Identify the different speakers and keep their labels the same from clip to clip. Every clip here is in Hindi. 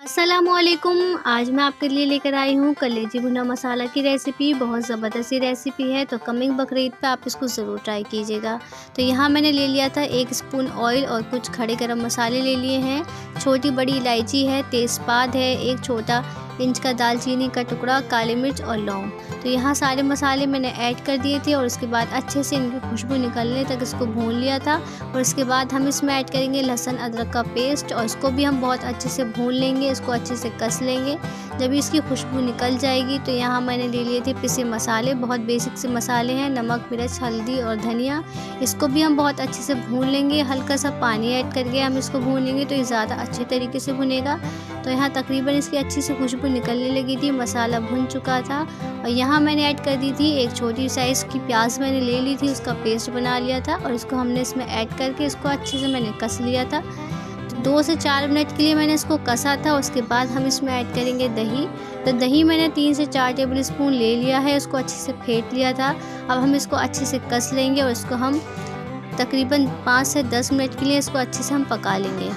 Speaker 1: अस्सलामुअलैकुम। आज मैं आपके लिए लेकर आई हूँ कलेजी भुना मसाला की रेसिपी। बहुत ज़बरदस्त रेसिपी है, तो कमिंग बकरीद पे आप इसको ज़रूर ट्राई कीजिएगा। तो यहाँ मैंने ले लिया था 1 स्पून ऑयल और कुछ खड़े गरम मसाले ले लिए हैं। छोटी बड़ी इलायची है, तेज़पात है, 1 छोटा इंच का दालचीनी का टुकड़ा, काली मिर्च और लौंग। तो यहाँ सारे मसाले मैंने ऐड कर दिए थे और उसके बाद अच्छे से इनकी खुशबू निकलने तक इसको भून लिया था। और उसके बाद हम इसमें ऐड करेंगे लहसुन अदरक का पेस्ट और इसको भी हम बहुत अच्छे से भून लेंगे, इसको अच्छे से कस लेंगे। जब इसकी खुशबू निकल जाएगी तो यहाँ मैंने ले लिए थे पिसे मसाले, बहुत बेसिक से मसाले हैं, नमक, मिर्च, हल्दी और धनिया। इसको भी हम बहुत अच्छे से भून लेंगे। हल्का सा पानी ऐड करके हम इसको भूनेंगे तो ये ज़्यादा अच्छे तरीके से भुनेगा। तो यहाँ तकरीबन इसकी अच्छी सी खुशबू निकलने लगी थी, मसाला भुन चुका था। और यहाँ मैंने ऐड कर दी थी 1 छोटी साइज़ की प्याज मैंने ले ली थी, उसका पेस्ट बना लिया था और इसको हमने इसमें ऐड करके इसको अच्छे से मैंने कस लिया था। तो 2 से 4 मिनट के लिए मैंने इसको कसा था। उसके बाद हम इसमें ऐड करेंगे दही। तो दही मैंने 3 से 4 टेबल स्पून ले लिया है, उसको अच्छे से फेंट लिया था। अब हम इसको अच्छे से कस लेंगे और इसको हम तकरीबन 5 से 10 मिनट के लिए इसको अच्छे से हम पका लेंगे।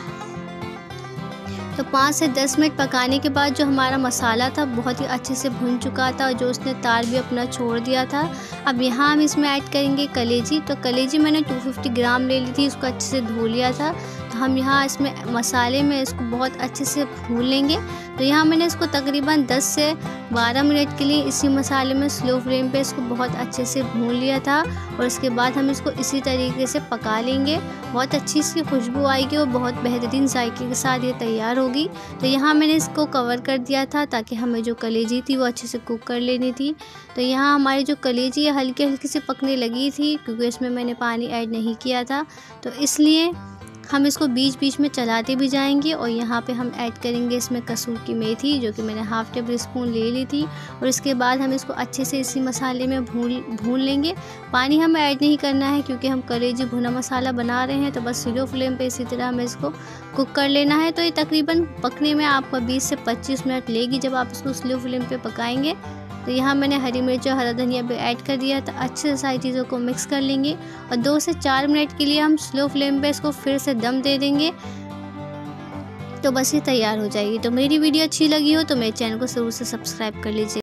Speaker 1: तो 5 से 10 मिनट पकाने के बाद जो हमारा मसाला था बहुत ही अच्छे से भुन चुका था और जो उसने तार भी अपना छोड़ दिया था। अब यहाँ हम इसमें ऐड करेंगे कलेजी। तो कलेजी मैंने 250 ग्राम ले ली थी, उसको अच्छे से धो लिया था। तो हम यहाँ इसमें मसाले में इसको बहुत अच्छे से भून लेंगे। तो यहाँ मैंने इसको तकरीबन 10 से 12 मिनट के लिए इसी मसाले में स्लो फ्लेम पे इसको बहुत अच्छे से भून लिया था। और उसके बाद हम इसको इसी तरीके से पका लेंगे। बहुत अच्छी इसकी खुशबू आएगी और बहुत बेहतरीन जायके के साथ ये तैयार होगी। तो यहाँ मैंने इसको कवर कर दिया था ताकि हमें जो कलेजी थी वो अच्छे से कुक कर लेनी थी। तो यहाँ हमारी जो कलेजी है हल्की हल्की से पकने लगी थी क्योंकि इसमें मैंने पानी ऐड नहीं किया था। तो इसलिए हम इसको बीच बीच में चलाते भी जाएंगे। और यहाँ पे हम ऐड करेंगे इसमें कसूर की मेथी, जो कि मैंने हाफ़ टेबल स्पून ले ली थी। और इसके बाद हम इसको अच्छे से इसी मसाले में भून लेंगे। पानी हमें ऐड नहीं करना है क्योंकि हम कलेजी भुना मसाला बना रहे हैं। तो बस स्लो फ्लेम पे इसी तरह हमें इसको कुक कर लेना है। तो ये तकरीबन पकने में आपका 20 से 25 मिनट लेगी जब आप इसको स्लो फ्लेम पे पकाएंगे। तो यहाँ मैंने हरी मिर्च और हरा धनिया भी ऐड कर दिया था। अच्छे से सारी चीज़ों को मिक्स कर लेंगे और 2 से 4 मिनट के लिए हम स्लो फ्लेम पे इसको फिर से दम दे देंगे। तो बस ये तैयार हो जाएगी। तो मेरी वीडियो अच्छी लगी हो तो मेरे चैनल को ज़रूर से सब्सक्राइब कर लीजिए।